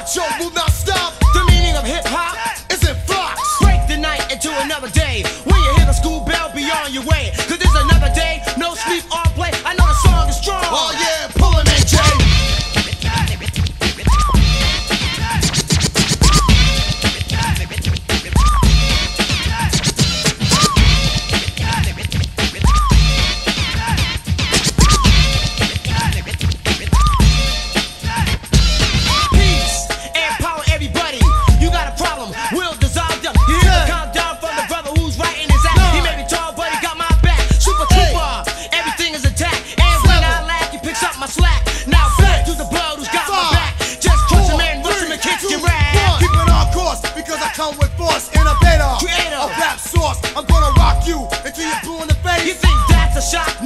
Our show will not stop. The meaning of hip-hop It's in flux. break the night into another day. When you hear the school bell, be on your way. Cause there's another day, no sleep or play. I know the song is strong. Oh yeah, pull him in, Jay. Peace and power, everybody. You got a problem, we'll dissolve them. You hear the countdown from the brother who's writing his act. He may be tall, but he got my back. Super trooper, everything is attack. And when I laugh, he picks up my slack. Now back to the blood who's got my back. Just crush him and rush him and kick your ass. Keep it on course because I come with force. Innovator, Creator. a rap source. I'm gonna rock you until you're blue in the You face. think that's a shock?